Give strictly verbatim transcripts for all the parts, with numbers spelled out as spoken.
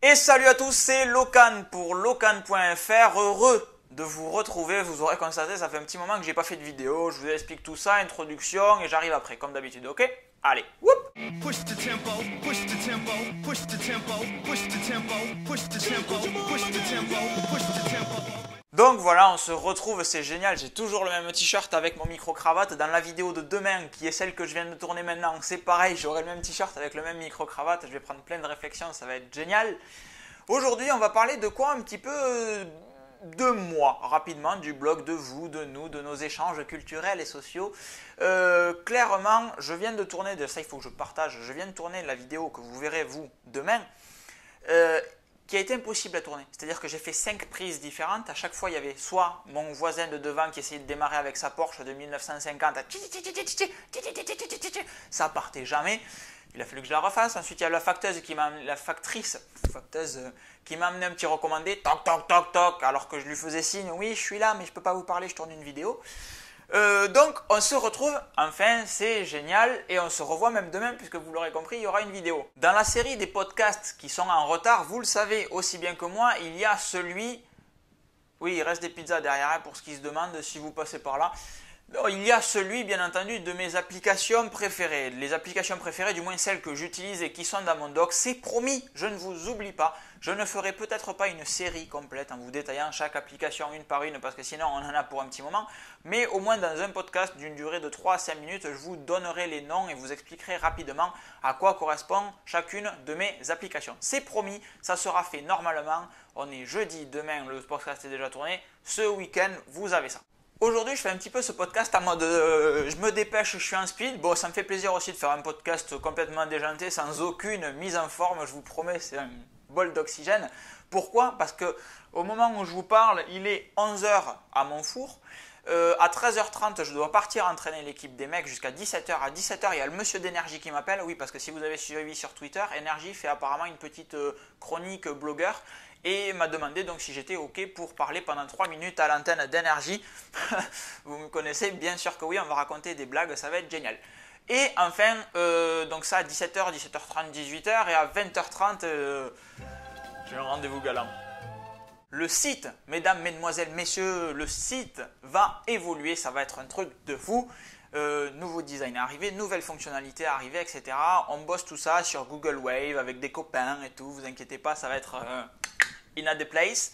Et salut à tous, c'est Locan pour Locan point F R, heureux de vous retrouver. Vous aurez constaté, ça fait un petit moment que j'ai pas fait de vidéo, je vous explique tout ça, introduction, et j'arrive après, comme d'habitude, ok? Allez, whoop! Push the tempo, push the tempo, push the tempo, push the tempo, push the tempo, push the tempo, push the tempo. Donc voilà, on se retrouve, c'est génial, j'ai toujours le même t-shirt avec mon micro-cravate. Dans la vidéo de demain, qui est celle que je viens de tourner maintenant, c'est pareil, j'aurai le même t-shirt avec le même micro-cravate. Je vais prendre plein de réflexions, ça va être génial. Aujourd'hui, on va parler de quoi? Un petit peu de moi, rapidement, du blog, de vous, de nous, de nos échanges culturels et sociaux. Euh, clairement, je viens de tourner, de ça il faut que je partage, je viens de tourner la vidéo que vous verrez vous demain. Euh, qui a été impossible à tourner. C'est-à-dire que j'ai fait cinq prises différentes. À chaque fois, il y avait soit mon voisin de devant qui essayait de démarrer avec sa Porsche de mille neuf cent cinquante. Ça partait jamais. Il a fallu que je la refasse. Ensuite, il y a la facteuse qui m'a, la factrice, facteuse, qui m'a amené un petit recommandé. Toc, toc, toc, toc. Alors que je lui faisais signe. Oui, je suis là, mais je ne peux pas vous parler. Je tourne une vidéo. Euh, donc on se retrouve, enfin c'est génial, et on se revoit même demain puisque vous l'aurez compris, il y aura une vidéo. Dans la série des podcasts qui sont en retard, vous le savez aussi bien que moi, il y a celui, oui il reste des pizzas derrière hein, pour ce qui se demande si vous passez par là. Non, il y a celui bien entendu de mes applications préférées, les applications préférées du moins celles que j'utilise et qui sont dans mon doc, c'est promis, je ne vous oublie pas. Je ne ferai peut-être pas une série complète en vous détaillant chaque application une par une parce que sinon on en a pour un petit moment, mais au moins dans un podcast d'une durée de trois à cinq minutes, je vous donnerai les noms et vous expliquerai rapidement à quoi correspond chacune de mes applications. C'est promis, ça sera fait normalement, on est jeudi, demain le podcast est déjà tourné, ce week-end vous avez ça. Aujourd'hui, je fais un petit peu ce podcast en mode euh, je me dépêche, je suis en speed. Bon, ça me fait plaisir aussi de faire un podcast complètement déjanté, sans aucune mise en forme, je vous promets, c'est un bol d'oxygène. Pourquoi? Parce que au moment où je vous parle, il est onze heures à Montfour. Euh, à treize heures trente, je dois partir entraîner l'équipe des mecs jusqu'à dix-sept heures. À dix-sept heures, il y a le monsieur d'Energy qui m'appelle. Oui, parce que si vous avez suivi sur Twitter, Energy fait apparemment une petite euh, chronique blogueur et m'a demandé donc si j'étais OK pour parler pendant trois minutes à l'antenne d'Energy. Vous me connaissez, bien sûr que oui, on va raconter des blagues, ça va être génial. Et enfin, euh, donc ça à dix-sept heures, dix-sept heures trente, dix-huit heures, et à vingt heures trente, euh, j'ai un rendez-vous galant. Le site, mesdames, mesdemoiselles, messieurs, le site va évoluer, ça va être un truc de fou. Euh, nouveau design arrivé, nouvelles fonctionnalités arrivées, et cetera. On bosse tout ça sur Google Wave avec des copains et tout, vous inquiétez pas, ça va être euh, in a the place.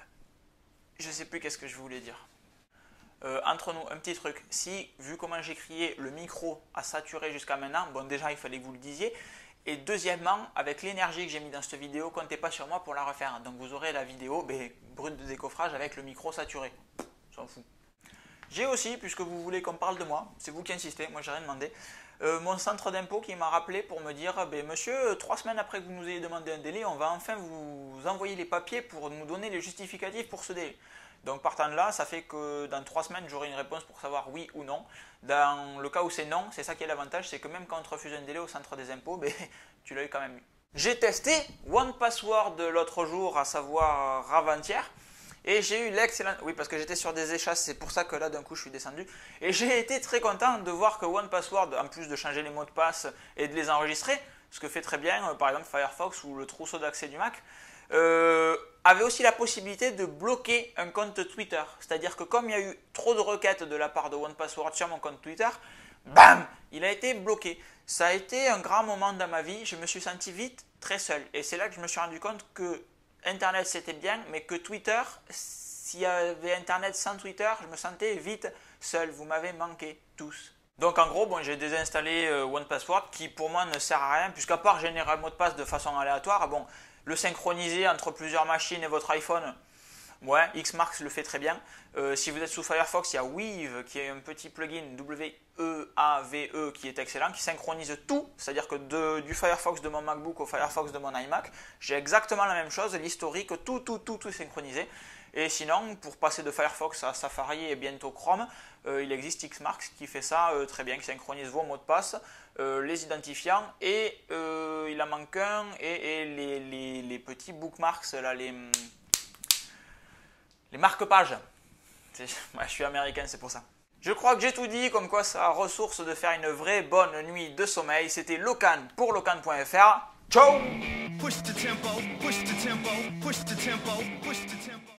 Je sais plus qu'est-ce que je voulais dire. Euh, entre nous, un petit truc, si, vu comment j'ai crié, le micro a saturé jusqu'à maintenant, bon déjà il fallait que vous le disiez, et deuxièmement, avec l'énergie que j'ai mis dans cette vidéo, comptez pas sur moi pour la refaire, donc vous aurez la vidéo ben, brute de décoffrage avec le micro saturé, s'en fout. J'ai aussi, puisque vous voulez qu'on parle de moi, c'est vous qui insistez, moi j'ai rien demandé, euh, mon centre d'impôt qui m'a rappelé pour me dire ben, monsieur, trois semaines après que vous nous ayez demandé un délai, on va enfin vous envoyer les papiers pour nous donner les justificatifs pour ce délai. Donc partant de là, ça fait que dans trois semaines, j'aurai une réponse pour savoir oui ou non. Dans le cas où c'est non, c'est ça qui est l'avantage, c'est que même quand on te refuse un délai au centre des impôts, ben, tu l'as eu quand même eu. J'ai testé one password l'autre jour, à savoir avant-hier, et j'ai eu l'excellent... Oui, parce que j'étais sur des échasses, c'est pour ça que là, d'un coup, je suis descendu. Et j'ai été très content de voir que one password, en plus de changer les mots de passe et de les enregistrer, ce que fait très bien, par exemple, Firefox ou le trousseau d'accès du Mac, Euh, avait aussi la possibilité de bloquer un compte Twitter. C'est-à-dire que comme il y a eu trop de requêtes de la part de one password sur mon compte Twitter, bam, il a été bloqué. Ça a été un grand moment dans ma vie, je me suis senti vite très seul. Et c'est là que je me suis rendu compte que Internet c'était bien, mais que Twitter, s'il y avait Internet sans Twitter, je me sentais vite seul. Vous m'avez manqué tous. Donc en gros, bon, j'ai désinstallé euh, one password qui pour moi ne sert à rien, puisqu'à part générer un mot de passe de façon aléatoire, bon, le synchroniser entre plusieurs machines et votre iPhone, ouais, Xmarks le fait très bien. Euh, si vous êtes sous Firefox, il y a Weave qui est un petit plugin W E A V E qui est excellent, qui synchronise tout, c'est-à-dire que de, du Firefox de mon MacBook au Firefox de mon iMac, j'ai exactement la même chose, l'historique, tout, tout, tout, tout synchronisé. Et sinon, pour passer de Firefox à Safari et bientôt Chrome, euh, il existe Xmarks qui fait ça euh, très bien, qui synchronise vos mots de passe, euh, les identifiants, et euh, il en manque un, et, et les, les, les petits bookmarks, là, les, les marque-pages. Ouais, je suis américain, c'est pour ça. Je crois que j'ai tout dit, comme quoi ça a ressource de faire une vraie bonne nuit de sommeil. C'était Locan pour Locan point F R. Ciao! Push the tempo, push the tempo, push the tempo, push the tempo.